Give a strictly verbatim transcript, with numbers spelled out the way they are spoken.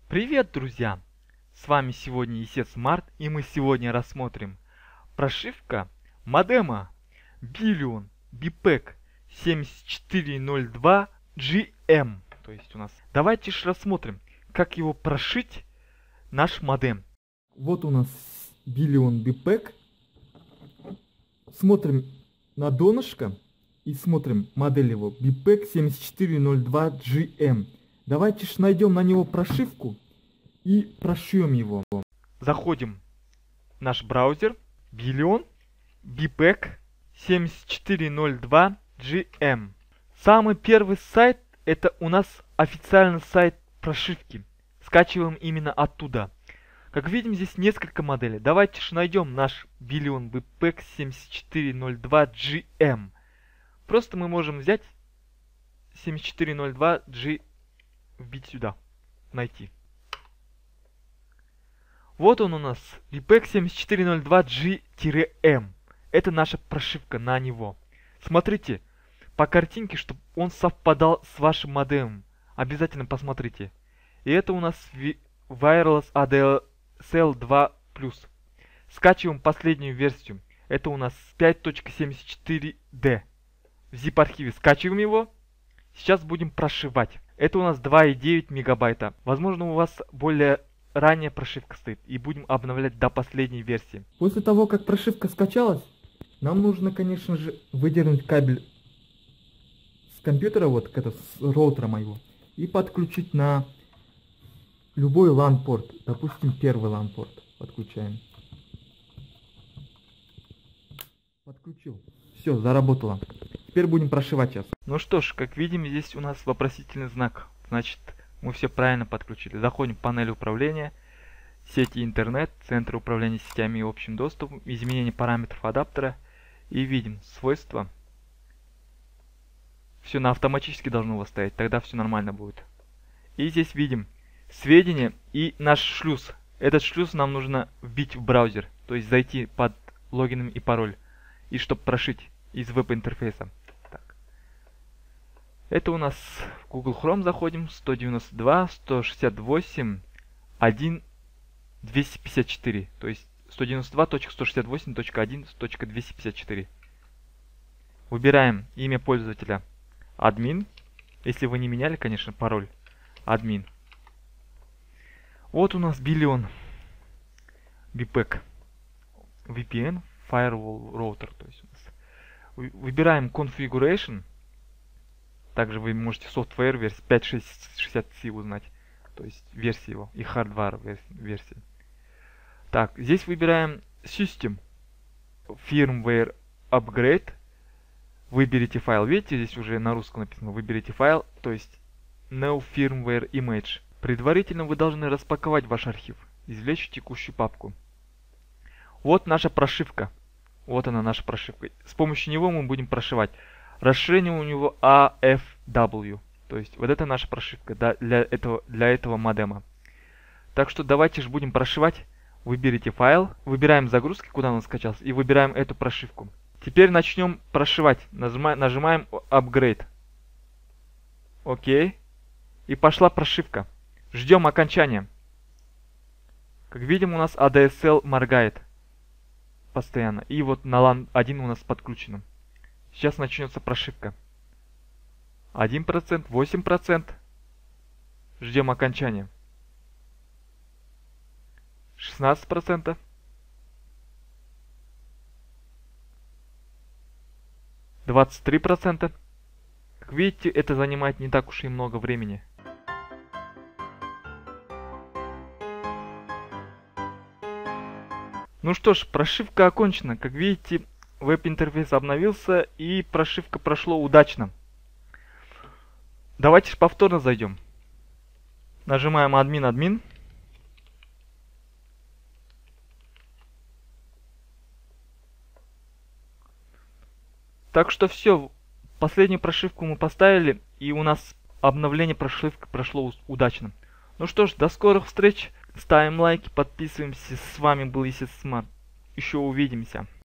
Привет, друзья! С вами сегодня EasySmart, и мы сегодня рассмотрим прошивка модема Billion би пэк семьдесят четыре ноль два джи эм. То есть у нас. Давайте же рассмотрим, как его прошить, наш модем. Вот у нас Billion би пэк. Смотрим на донышко и смотрим модель его би пэк семьдесят четыре ноль два джи эм. Давайте же найдем на него прошивку и прошьем его. Заходим в наш браузер Billion би пэк семьдесят четыре ноль два джи эм. Самый первый сайт — это у нас официальный сайт прошивки. Скачиваем именно оттуда. Как видим, здесь несколько моделей. Давайте же найдем наш Billion би пэк семьдесят четыре ноль два джи эм. Просто мы можем взять семьдесят четыре ноль два джи, вбить сюда, найти. Вот он у нас, би пэк семьдесят четыре ноль два джи эм. Это наша прошивка на него. Смотрите по картинке, чтобы он совпадал с вашим модемом. Обязательно посмотрите. И это у нас Wireless эй ди эс эл два плюс. Скачиваем последнюю версию. Это у нас пять точка семьдесят четыре ди. В zip-архиве скачиваем его. Сейчас будем прошивать. Это у нас два и девять мегабайта. Возможно, у вас более ранняя прошивка стоит. И будем обновлять до последней версии. После того, как прошивка скачалась, нам нужно, конечно же, выдернуть кабель с компьютера, вот это, с роутера моего, и подключить на любой лан-порт. Допустим, первый лан-порт подключаем. Подключил. Все, заработало. Теперь будем прошивать сейчас. Ну что ж, как видим, здесь у нас вопросительный знак. Значит, мы все правильно подключили. Заходим в панель управления, сети интернет, центр управления сетями и общим доступом, изменение параметров адаптера. И видим свойства. Все на автоматически должно у вас стоять, тогда все нормально будет. И здесь видим сведения и наш шлюз. Этот шлюз нам нужно вбить в браузер, то есть зайти под логином и пароль, и чтобы прошить из веб-интерфейса. Так. Это у нас в Google Chrome заходим, сто девяносто два сто шестьдесят восемь один двести пятьдесят четыре, то есть сто девяносто два точка сто шестьдесят восемь точка один точка двести пятьдесят четыре. Выбираем имя пользователя админ, если вы не меняли, конечно, пароль админ. Вот у нас Billion би пэк ви пи эн Firewall Router, то есть у нас. Выбираем Configuration. Также вы можете software версии пять шесть шестьдесят си узнать, то есть версию его и hardware версии. Так, здесь выбираем System Firmware Upgrade. Выберите файл. Видите, здесь уже на русском написано. Выберите файл, то есть No Firmware Image. Предварительно вы должны распаковать ваш архив, извлечь текущую папку. Вот наша прошивка. Вот она, наша прошивка. С помощью него мы будем прошивать. Расширение у него эй эф дабл ю. То есть вот это наша прошивка для этого, для этого модема. Так что давайте же будем прошивать. Выберите файл, выбираем загрузки, куда он скачался, и выбираем эту прошивку. Теперь начнем прошивать. Нажимаем, нажимаем Upgrade. Окей. И пошла прошивка. Ждем окончания. Как видим, у нас эй ди эс эл моргает постоянно. И вот на лан один у нас подключено. Сейчас начнется прошивка. один процент, восемь процентов. Ждем окончания. шестнадцать процентов. двадцать три процента. Как видите, это занимает не так уж и много времени. Ну что ж, прошивка окончена. Как видите, веб-интерфейс обновился и прошивка прошла удачно. Давайте же повторно зайдем. Нажимаем админ админ. Так что все, последнюю прошивку мы поставили, и у нас обновление прошивки прошло удачно. Ну что ж, до скорых встреч, ставим лайки, подписываемся. С вами был EasySmart. Еще увидимся.